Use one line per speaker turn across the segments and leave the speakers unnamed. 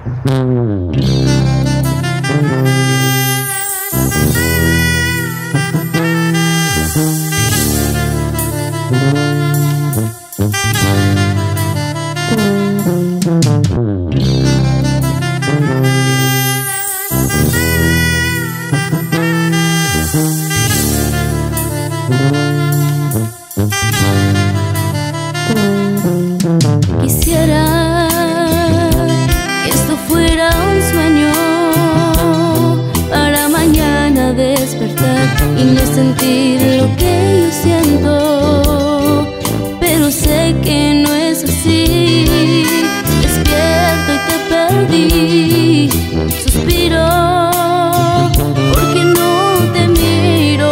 Quisiera que esto fuera un sueño para mañana despertar y no sentir lo que yo siento, pero sé que no es así. Despierto y te perdí, suspiro porque no te miro.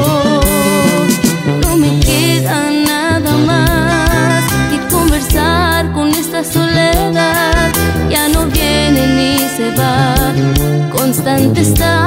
No me queda nada más que conversar con esta soledad. Ya no viene ni se va, constante está